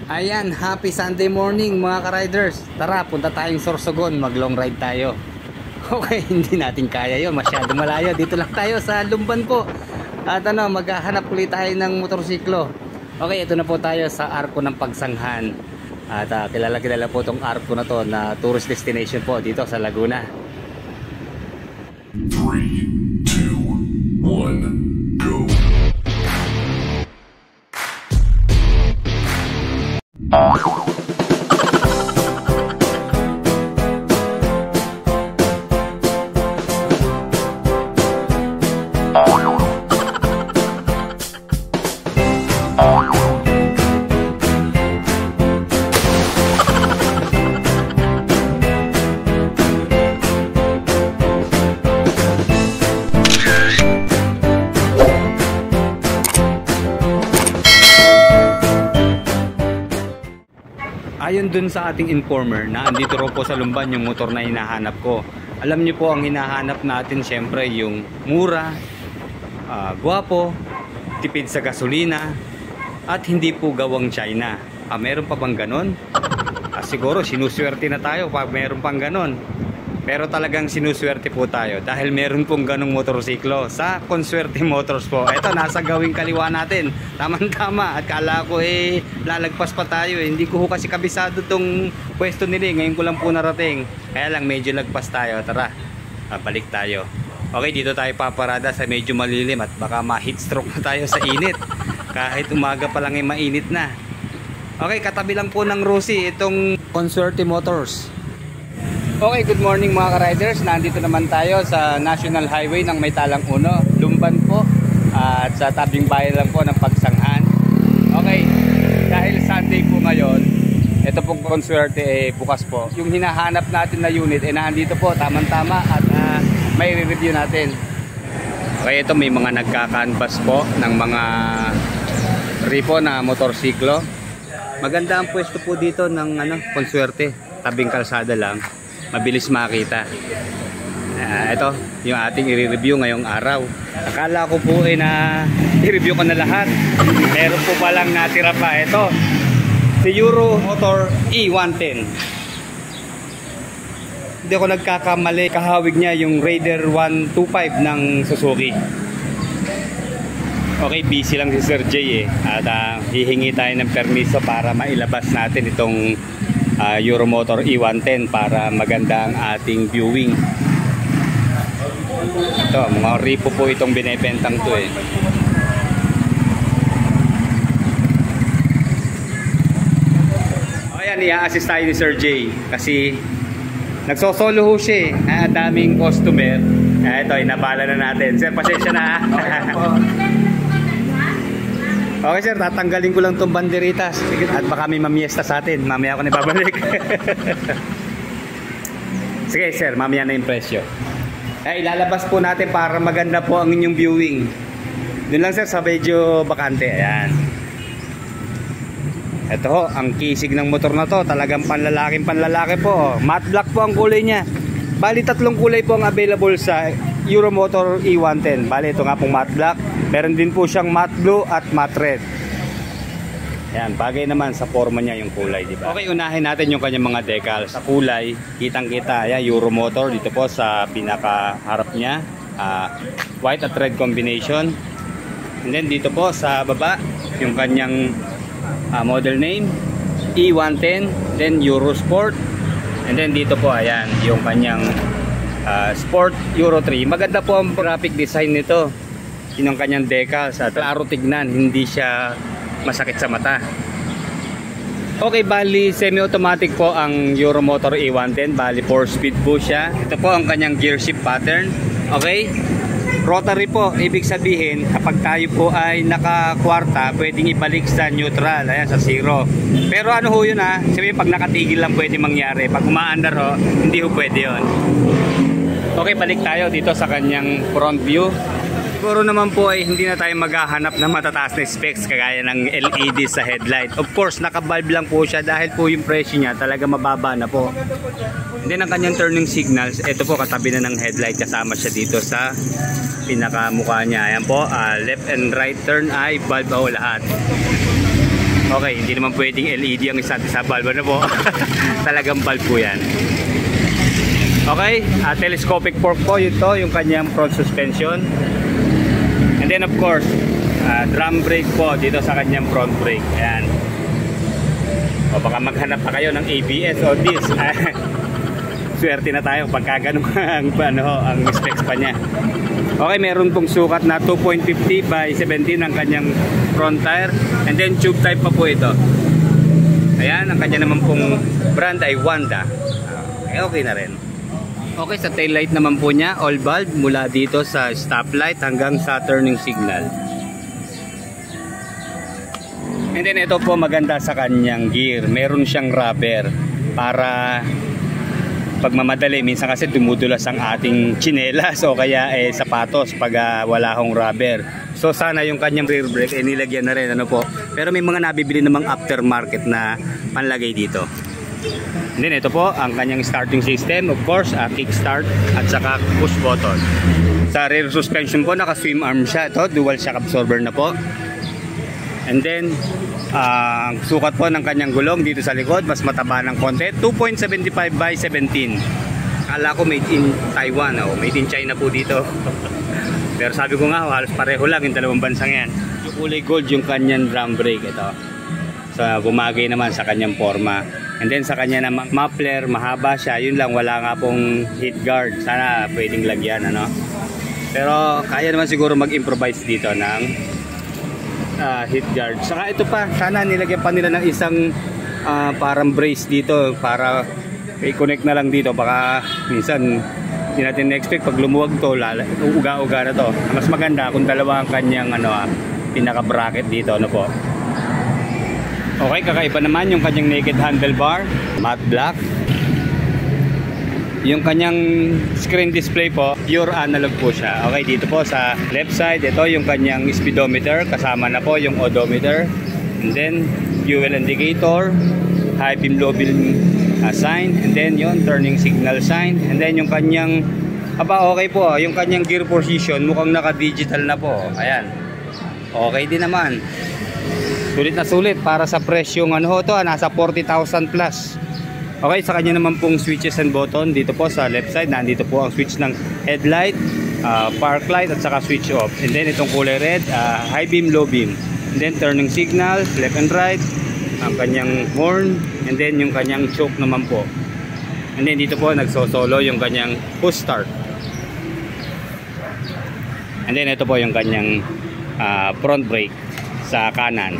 Ayan, happy Sunday morning mga ka-riders. Tara, punta tayong Sorsogon, mag long ride tayo. Okay, hindi natin kaya yon, masyado malayo. Dito lang tayo sa Lumban po. At maghahanap ulit tayo ng motorsiklo. Okay, ito na po tayo sa Arco ng Pagsanghan. At kilala po itong Arco na to na tourist destination po dito sa Laguna. 3, 2, 1, go! Ayon dun sa ating informer na andito raw po sa Lumban yung motor na hinahanap ko. Alam niyo po, ang hinahanap natin syempre yung mura, gwapo, tipid sa gasolina, at hindi po gawang China. Meron pa bang ganon? Siguro sinuswerte na tayo pag meron pang ganon. Pero talagang sinuswerte po tayo dahil meron pong ganong motorsiklo sa Conswerte Motors po. Ito, nasa gawing kaliwa natin. Tama-tama. At kala ko lalagpas pa tayo. Hindi ko kasi kabisado tong pwesto nila. Ngayon ko lang po narating. Kaya lang medyo lagpas tayo. Tara, balik tayo. Okay, dito tayo paparada sa medyo malilim at baka ma-heat stroke na tayo sa init. Kahit umaga pa lang mainit na. Okay, katabi lang po ng Rosie itong Conswerte Motors. Okay, good morning mga ka-riders. Nandito naman tayo sa National Highway ng Maytalang 1, Lumban po. At sa tabing bayan lang po ng Pagsanghan. Okay, dahil Sunday po ngayon, ito pong Conswerte bukas po. Yung hinahanap natin na unit nandito po, tamang-tama, at may review natin. Okay, ito may mga nagka-canvas po ng mga ripo na motorsiklo. Maganda ang pwesto po dito ng Conswerte, tabing kalsada lang. Mabilis makita. Ito yung ating i-review ngayong araw. Akala ko po na i-review ko na lahat, pero po palang natira pa. Ito si Euro Motor E110. Hindi ako nagkakamali, kahawig niya yung Raider 125 ng Suzuki. Okay, busy lang si Sir J at hihingi tayo ng permiso para mailabas natin itong Euro Motor E110 para maganda ang ating viewing. Ito, mga ripo po itong binebentang to Ayan, i-assist tayo ni Sir J kasi nagsosolo ho siya daming customer. Ito, inabala na natin. Sir, pasensya na Okay sir, tatanggalin ko lang itong banderitas at baka may mamiesta sa atin. Mamaya ako na ibabalik. Sige sir, mamaya na yung presyo. Ilalabas po natin para maganda po ang inyong viewing. Doon lang sir sa medyo bakante. Ayan. Ito ho, ang kisig ng motor na to. Talagang panlalaking panlalaki po. Matte black po ang kulay niya. Bali, 3 kulay po ang available sa Euro Motor E110. Bali, ito nga pong matte black. Meron din po siyang matte blue at matte red. Ayan, bagay naman sa forma niya yung kulay, di ba? Okay, unahin natin yung kanyang mga decals. Sa kulay, kitang-kita, ayan, Euro Motor dito po sa pinaka-harap niya. White at red combination. And then dito po sa baba, yung kanyang model name, E110, then Euro Sport. And then dito po, ayan, yung kanyang Sport Euro 3. Maganda po ang graphic design nito. Yun ang kanyang decals at klaro tignan, hindi siya masakit sa mata. Okay, bali semi-automatic po ang Euro Motor E110. Bali 4-speed po siya. Ito po ang kanyang gear shift pattern. Okay, rotary po, ibig sabihin kapag tayo po ay naka-kwarta, pwedeng ibalik sa neutral, ayan, sa 0. Pero ano ho yun sabihin pag nakatigil lang pwede mangyari. Pag umaandar ho, hindi ho pwede yun. Okay, balik tayo dito sa kanyang front view. Siguro naman po ay hindi na tayo maghahanap ng matataas na specs kagaya ng LED sa headlight. Of course, naka-bulb lang po siya dahil po yung presyo niya talaga mababa na po. And then ang kanyang turning signals, ito po katabi na ng headlight, kasama siya dito sa pinakamukha niya. Ayan po, left and right turn ay bulb o lahat. Okay, hindi naman pwedeng LED ang isa't isa bulb. Ano po? Talagang bulb po yan. Okay, telescopic fork po. Ito yung kanyang front suspension. And then of course, drum brake po dito sa kanyang front brake. Ayan. O baka maghanap pa kayo ng ABS o disc. Swerte na tayo pagka ganun ang specs pa niya. Okay, meron pong sukat na 2.50 by 17 ang kanyang front tire. And then tube type pa po ito. Ayan, ang kanya naman pong brand ay Wanda. Okay na rin. Okay, sa tail light naman po niya, all bulb mula dito sa stoplight hanggang sa turning signal. And then ito po maganda sa kanyang gear. Meron siyang rubber para pagmamadali. Minsan kasi dumudulas ang ating tsinelas o kaya sapatos pag wala hong rubber. So sana yung kanyang rear brake nilagyan na rin, ano po. Pero may mga nabibili namang aftermarket na panlagay dito. And then ito po ang kanyang starting system, of course, kick start at saka push button. Sa rear suspension po naka swim arm siya. Ito dual shock absorber na po. And then ang sukat po ng kanyang gulong dito sa likod mas mataba ng konti, 2.75 by 17. Akala ko made in Taiwan, made in China po dito. Pero sabi ko nga halos pareho lang yung dalawang bansang yan. Yung kulay gold yung kanyang drum brake ito. So bumagay naman sa kanyang forma. And then sa kanya naman muffler, mahaba siya. Yun lang, wala nga pong heat guard. Sana pwedeng lagyan, ano. Pero kaya naman siguro mag-improvise dito ng heat guard. Saka ito pa, sana nilagyan pa nila ng isang parang brace dito para i-connect na lang dito. Baka minsan hindi natin na-expect pag lumuwag to, uga-uga na to. Mas maganda kung dalawa ang kanyang pinaka-bracket dito, ano po. Okay, kakaiba naman yung kanyang naked handlebar, matte black. Yung kanyang screen display po, pure analog po siya. Okay, dito po sa left side, ito yung kanyang speedometer, kasama na po yung odometer. And then, fuel indicator, high beam, low beam sign. And then, yung turning signal sign. And then, yung kanyang, okay po, yung kanyang gear position, mukhang naka-digital na po. Ayan. Okay din naman. Sulit na sulit para sa presyong nasa 40,000 plus. Okay, sa kanya naman pong switches and button dito po sa left side, nandito po ang switch ng headlight, park light at saka switch off. And then itong kulay red, high beam, low beam. And then turning signal, left and right, ang kanyang horn, and then yung kanyang choke naman po. And then dito po nagsosolo yung kanyang push start. And then ito po yung kanyang front brake sa kanan.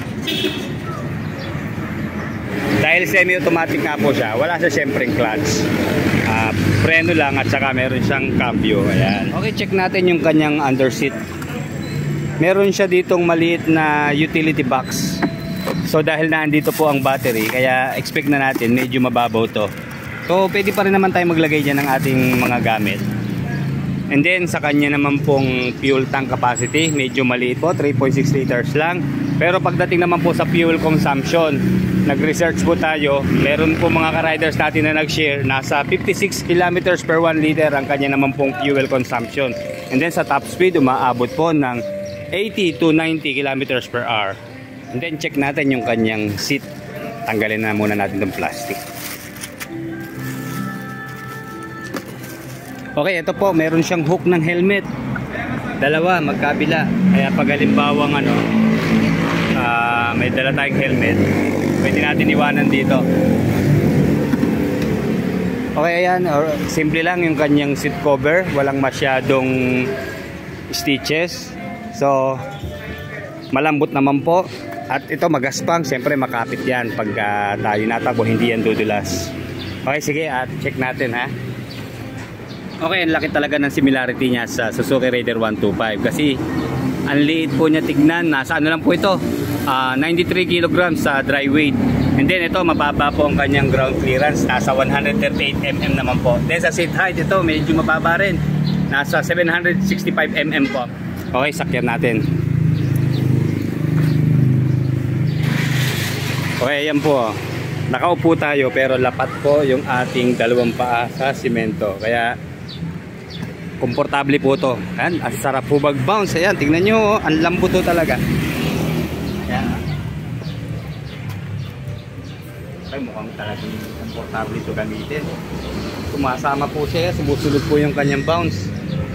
Dahil semi-automatic nga po siya, wala siya syempreng clutch. Preno lang at saka meron siyang cambio. Ayan. Okay, check natin yung kanyang underseat. Meron siya ditong maliit na utility box. So dahil naandito po ang battery, kaya expect na natin medyo mababaw to. So pwede pa rin naman tayo maglagay dyan ng ating mga gamit. And then sa kanya naman pong fuel tank capacity, medyo maliit po, 3.6 liters lang. Pero pagdating naman po sa fuel consumption, nag-research po tayo, meron po mga ka-riders natin na nag-share, nasa 56 kilometers per 1 liter ang kanya naman pong fuel consumption. And then sa top speed, umaabot po ng 80 to 90 kilometers per hour. And then check natin yung kanyang seat. Tanggalin na muna natin itong plastic. Okay, ito po, meron siyang hook ng helmet. Dalawa, magkabila. Kaya pag halimbawang may dala tayong helmet, pwede natin iwanan dito. Okay, ayan, simple lang yung kanyang seat cover, walang masyadong stitches. So malambot naman po. At ito magaspang, siyempre makapit yan pag tayo natakbo, hindi yan dudulas. Okay, sige, at check natin ha. Okay, ang laki talaga ng similarity niya sa Suzuki Raider 125 kasi ang liit po niya tignan. Nasa lang po ito, 93 kilograms sa dry weight. And then ito, mababa po ang kanyang ground clearance, nasa 138 mm naman po. Then sa seat height, ito medyo mababa rin, nasa 765 mm po. Okay, sakyan natin. Okay, ayan po, nakaupo tayo pero lapat po yung ating dalawang paa sa simento, kaya komportable po to. Ayan, ang sarap po mag-bounce. Ayan, tingnan nyo, ang lambot to talaga. Ayan. Ay, mukhang talagang komportable ito gamitin. Sumasama po siya, sumusunod po yung kanyang bounce.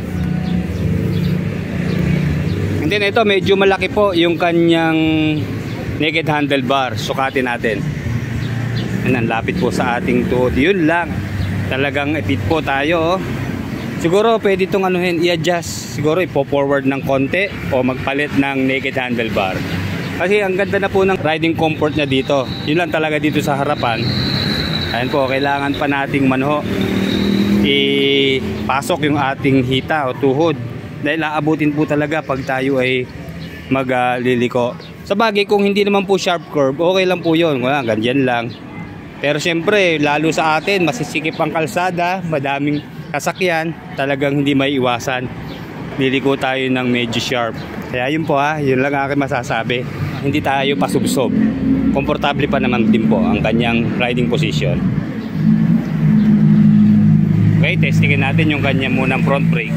And then ito, medyo malaki po yung kanyang naked handlebar. Sukatin natin. Ayan, lapit po sa ating tuhod. Yun lang. Talagang ipit po tayo. Siguro pwede itong i-adjust. Siguro ipo-forward ng konti o magpalit ng naked handlebar. Kasi ang ganda na po ng riding comfort niya dito. Yun lang talaga dito sa harapan. Ayan po, kailangan pa nating ipasok yung ating hita o tuhod. Dahil aabutin po talaga pag tayo ay magliliko. Sa bagay, kung hindi naman po sharp curve, okay lang po yun. Wala, ganyan lang. Pero syempre, lalo sa atin, masisikip ang kalsada, madaming sasakyan, talagang hindi may iwasan. Liliko tayo ng medyo sharp. Kaya yun po yun lang aking masasabi. Hindi tayo pasubsob. Komportable pa naman din po ang kanyang riding position. Okay, testingin natin yung kanyang munang front brake.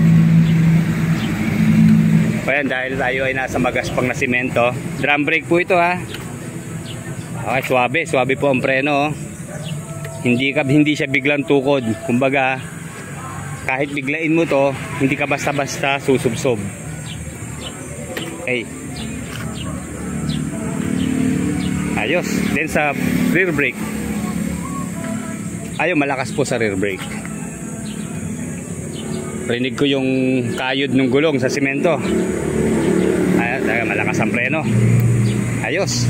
Ayan, dahil tayo ay nasa magaspang na simento. Drum brake po ito Okay, suabe po ang preno. Hindi siya biglang tukod. Kumbaga, kahit biglain mo to, hindi ka basta-basta susubsob. Okay. Ayos. Then sa rear brake. Malakas po sa rear brake. Rinig ko yung kayod ng gulong sa simento. Malakas ang preno. Ayos.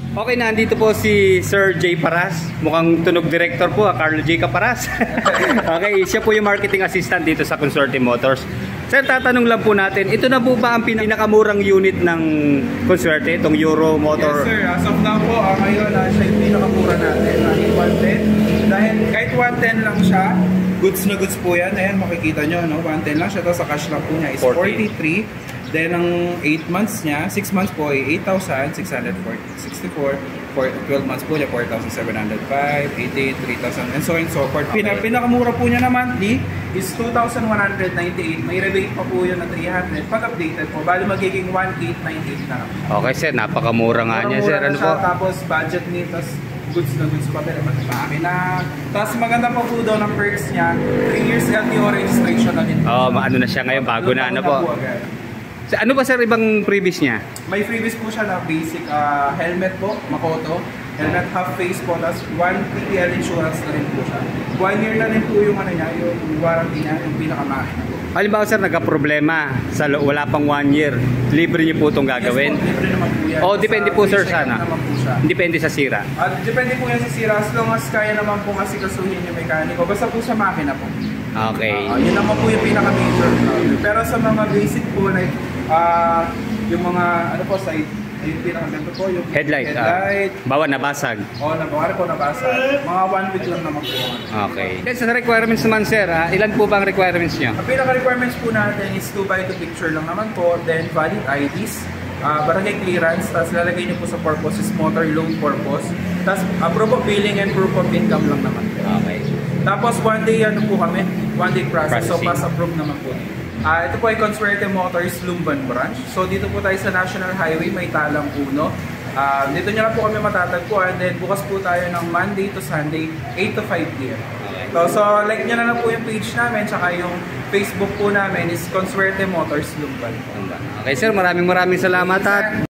Okay, nandito po si Sir J. Paras. Mukhang tunog director po, Carlo J. Caparas. Okay, siya po yung marketing assistant dito sa Consortium Motors. Sir, tatanong lang po natin, ito na po ba ang pinakamurang unit ng Consortium, itong Euro Motor? Yes sir, as of now po, ngayon siya yung pinakamura natin, 110. Dahil kahit 110 lang siya, goods na goods po yan. Ayan, makikita nyo, no? 110 lang siya, tapos sa cash lang po niya is 43. Then, ang 8 months niya, 6 months po ay 8,664. For 12 months po niya, 4,705, 88, 3,000, and so on and so forth. Pinakamura po niya na monthly is 2,198. May rebate pa po yun na 300. Pag updated po, bali magiging 1,898 na lang. Okay sir, napakamura nga niya sir. Ano po? Tapos budget nito, goods na goods pa, pero matibami na. Tapos maganda pa po daw ng perks niya, 3 years LTO registration na din. Oh, ano na siya ngayon, bago na ano po. Ano ba sir ibang previous niya? May freebies po siya na basic helmet po, Makoto. Helmet half face po, tapos 1 PPL insurance na rin po siya. 1 year na rin po yung ano niya, yung warranty niya, yung pinakamahina po. Halimbawa sir, nagka-problema, wala pang 1 year, libre niyo po itong gagawin? Yes po, libre naman po yan. Oh, depende po sir sana. Depende sa sira. Depende po yan sa sira, as long as kaya naman po kasi kasuhin yung mekaniko, basta po sa makina po. Okay. Yun naman po yung pinaka-major. Pero sa mga basic po, like, yung mga, ano po, side, yung pinaka-ganto po, yung Headlight. Bawa nabasag. Oo, nabawari po nabasa. Mga 1 week lang naman po. Okay. Then, sa requirements naman sir, ilan po ba ang requirements niyo? Ang pinaka-requirements po natin is 2x2 picture lang naman po, then valid IDs, barangay clearance, tapos lalagay niyo po sa purpose is motor loan purpose, tapos proof of billing and proof of income lang naman po. Okay. Tapos 1 day ano po kami, 1 day process, so Processing. pass approve naman po. Ito po ay Consortium Motors Lumban Branch. So dito po tayo sa National Highway, may Talang Puno. Dito nyo lang po kami matatagpuan. Then bukas po tayo ng Monday to Sunday, 8 to 5 p.m. So like nyo na lang po yung page namin, tsaka yung Facebook po namin is Consortium Motors Lumban. Okay sir, maraming salamat at